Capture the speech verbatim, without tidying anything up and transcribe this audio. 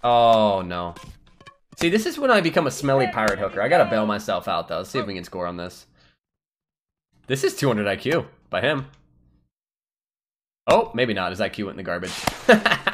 Oh, no. See, this is when I become a smelly pirate hooker. I gotta bail myself out, though. Let's see if we can score on this. This is two hundred I Q by him. Oh, maybe not. His I Q went in the garbage.